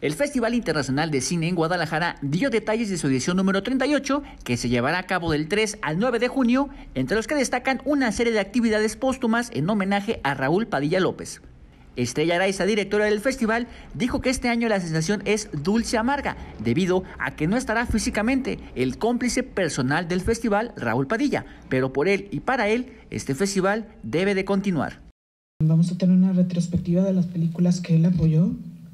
El Festival Internacional de Cine en Guadalajara dio detalles de su edición número 38, que se llevará a cabo del 3 al 9 de junio, entre los que destacan una serie de actividades póstumas en homenaje a Raúl Padilla López. Estrella Araiza, directora del festival, dijo que este año la sensación es dulce amarga, debido a que no estará físicamente el cómplice personal del festival, Raúl Padilla, pero por él y para él, este festival debe de continuar. Vamos a tener una retrospectiva de las películas que él apoyó.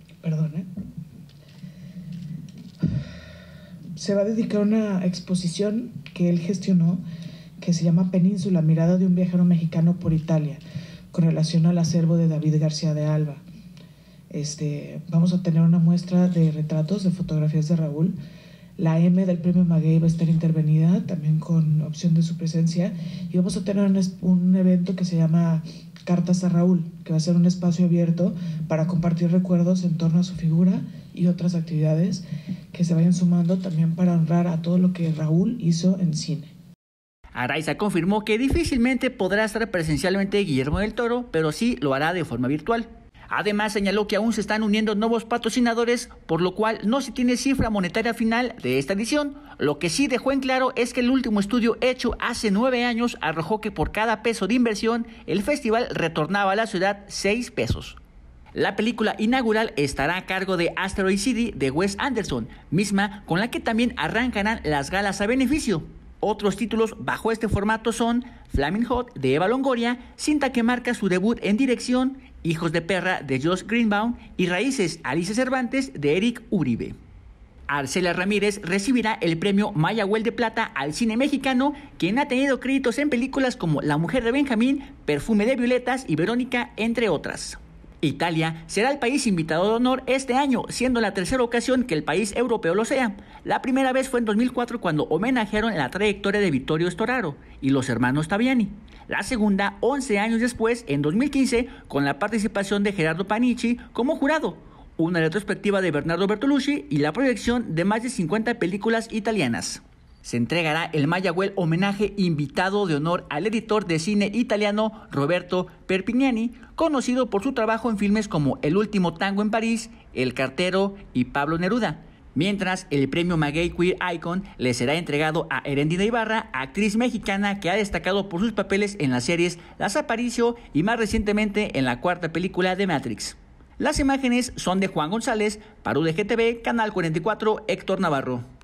Se va a dedicar a una exposición que él gestionó, que se llama Península, mirada de un viajero mexicano por Italia, con relación al acervo de David García de Alba. Vamos a tener una muestra de retratos, de fotografías de Raúl. La M del premio Maguey va a estar intervenida, también con opción de su presencia. Y vamos a tener un evento que se llama Cartas a Raúl, que va a ser un espacio abierto para compartir recuerdos en torno a su figura y otras actividades que se vayan sumando también para honrar a todo lo que Raúl hizo en cine. Araiza confirmó que difícilmente podrá estar presencialmente Guillermo del Toro, pero sí lo hará de forma virtual. Además, señaló que aún se están uniendo nuevos patrocinadores, por lo cual no se tiene cifra monetaria final de esta edición. Lo que sí dejó en claro es que el último estudio hecho hace 9 años arrojó que por cada peso de inversión, el festival retornaba a la ciudad 6 pesos. La película inaugural estará a cargo de Asteroid City de Wes Anderson, misma con la que también arrancarán las galas a beneficio. Otros títulos bajo este formato son Flaming Hot de Eva Longoria, cinta que marca su debut en dirección, Hijos de Perra de Josh Greenbaum y Raíces, Alicia Cervantes de Eric Uribe. Arcelia Ramírez recibirá el premio Mayagüel de Plata al cine mexicano, quien ha tenido créditos en películas como La mujer de Benjamín, Perfume de violetas y Verónica, entre otras. Italia será el país invitado de honor este año, siendo la tercera ocasión que el país europeo lo sea. La primera vez fue en 2004 cuando homenajearon la trayectoria de Vittorio Storaro y los hermanos Taviani. La segunda, 11 años después, en 2015, con la participación de Gerardo Panici como jurado, una retrospectiva de Bernardo Bertolucci y la proyección de más de 50 películas italianas. Se entregará el Mayagüel homenaje invitado de honor al editor de cine italiano Roberto Perpignani, conocido por su trabajo en filmes como El último tango en París, El cartero y Pablo Neruda. Mientras, el premio Maguey Queer Icon le será entregado a Erendira Ibarra, actriz mexicana que ha destacado por sus papeles en las series Las Aparicio y más recientemente en la cuarta película de Matrix. Las imágenes son de Juan González, para UDG TV, Canal 44, Héctor Navarro.